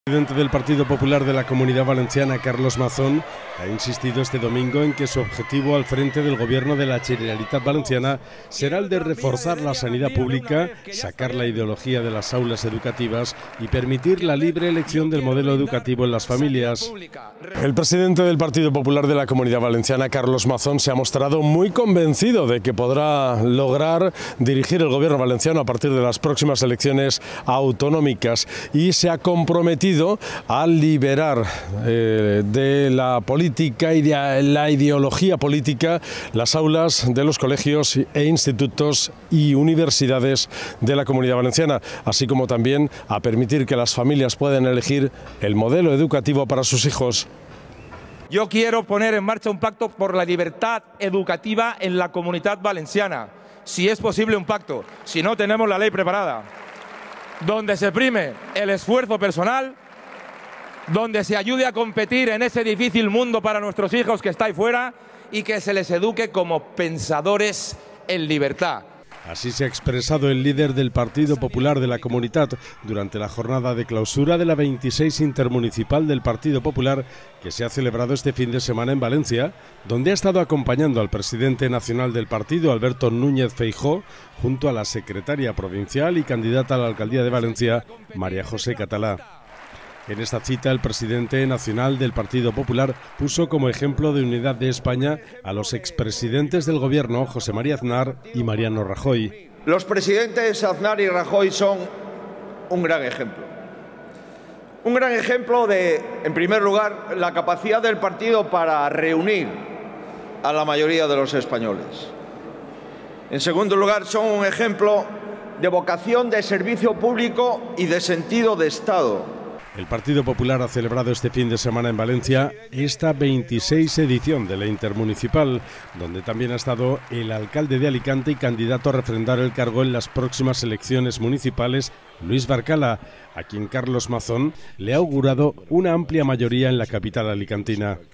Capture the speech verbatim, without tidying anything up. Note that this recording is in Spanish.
El presidente del Partido Popular de la Comunidad Valenciana, Carlos Mazón, ha insistido este domingo en que su objetivo al frente del gobierno de la Generalitat Valenciana será el de reforzar la sanidad pública, sacar la ideología de las aulas educativas y permitir la libre elección del modelo educativo en las familias. El presidente del Partido Popular de la Comunidad Valenciana, Carlos Mazón, se ha mostrado muy convencido de que podrá lograr dirigir el gobierno valenciano a partir de las próximas elecciones autonómicas y se ha comprometido a liberar eh, de la política y de la ideología política las aulas de los colegios e institutos y universidades de la Comunidad Valenciana, así como también a permitir que las familias puedan elegir el modelo educativo para sus hijos. Yo quiero poner en marcha un pacto por la libertad educativa en la Comunidad Valenciana, si es posible un pacto, si no tenemos la ley preparada, donde se prime el esfuerzo personal, donde se ayude a competir en ese difícil mundo para nuestros hijos que está ahí fuera y que se les eduque como pensadores en libertad. Así se ha expresado el líder del Partido Popular de la Comunidad durante la jornada de clausura de la veintiséis Intermunicipal del Partido Popular que se ha celebrado este fin de semana en Valencia, donde ha estado acompañando al presidente nacional del partido, Alberto Núñez Feijóo, junto a la secretaria provincial y candidata a la alcaldía de Valencia, María José Catalá. En esta cita, el presidente nacional del Partido Popular puso como ejemplo de unidad de España a los expresidentes del gobierno, José María Aznar y Mariano Rajoy. Los presidentes Aznar y Rajoy son un gran ejemplo. Un gran ejemplo de, en primer lugar, la capacidad del partido para reunir a la mayoría de los españoles. En segundo lugar, son un ejemplo de vocación de servicio público y de sentido de Estado. El Partido Popular ha celebrado este fin de semana en Valencia esta veintiséis edición de la Intermunicipal, donde también ha estado el alcalde de Alicante y candidato a refrendar el cargo en las próximas elecciones municipales, Luis Barcala, a quien Carlos Mazón le ha augurado una amplia mayoría en la capital alicantina.